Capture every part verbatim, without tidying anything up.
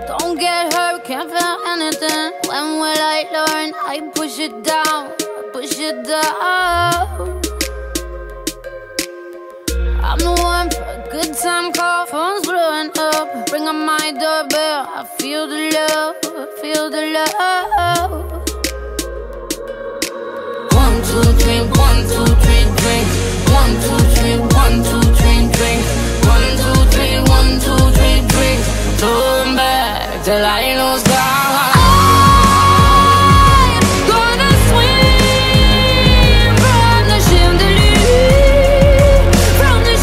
Don't get hurt, can't feel anything. When will I learn? I push it down, push it down. I'm the one for a good time call. Phone's blowing up, ring on my doorbell. I feel the love, feel the love. One, two, three, one, two, three, drink. One, two, three, one, two, three, drink. One, two, three, one, two, three, drink. Turn back till I lose God. I'm gonna swim from the chandelier, from the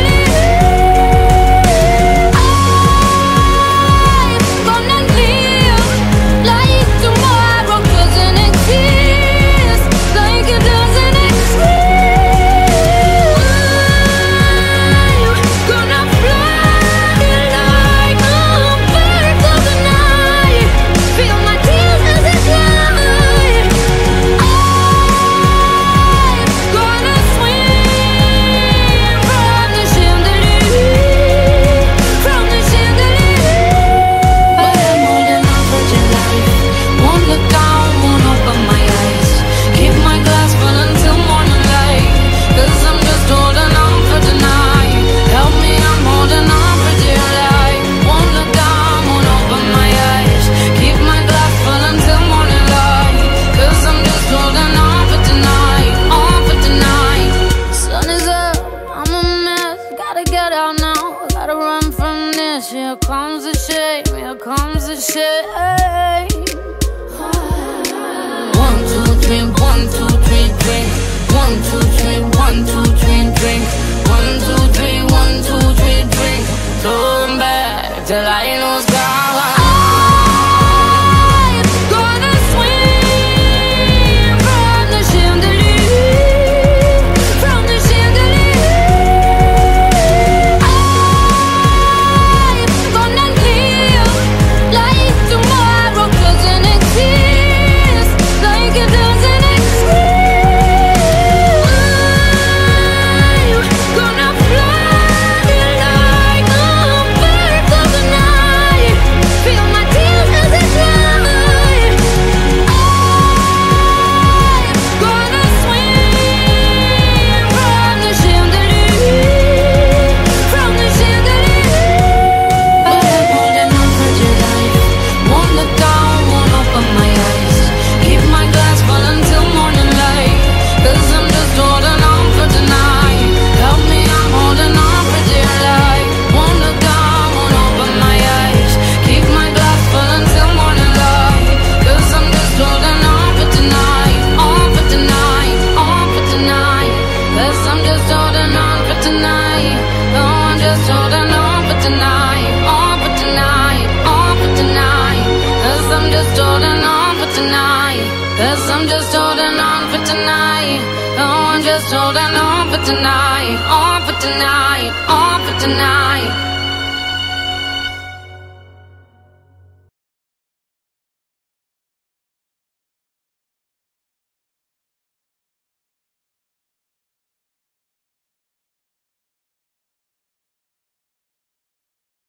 chandelier. I'm gonna live like tomorrow doesn't exist, like it doesn't exist. I'm gonna fly like a bird of the night, feel my tears as they fly. I'm gonna swim from the chandelier, from the chandelier. But I'm holding on for your life. Won't look down, won't open my eyes. Keep my glass full until morning light, 'cause I'm just holding on for tonight. Help me, I'm holding on for dear life. Won't look down, won't open my eyes. Keep my glass full until morning light, 'cause I'm just holding on for tonight, on for tonight. Sun is up, I'm a mess. Gotta get out now, gotta run from this. Here comes the shame, here comes the shame. One, two, three, one, two, three, drink. One, two, three, one, two, three, drink. One, two, three, one, two, three, drink. Turn back till I lose God. I'm gonna swim from the chandelier, from the chandelier. I'm gonna live like tomorrow doesn't exist, like it doesn't exist. I'm gonna fly like a bird of the night, feel my tears as they fly. I'm gonna swim from the chandelier, from the chandelier. But I'm holding on for dear life. Won't look down, won't open my eyes. Keep my glass full until morning light, 'cause I'm just holding on for tonight. Help me, I'm holding on for dear life. Won't look down, won't open my eyes. Keep my glass full until morning light, 'cause I'm just holding on for tonight, on for tonight, on for tonight. 'Cause I'm just holding on for tonight. No, I'm just holding on for tonight, on for tonight, on for tonight. 'Cause I'm just holding on for tonight. 'Cause I'm just holding on for tonight. No, I'm just holding on for tonight, on for tonight, on for tonight.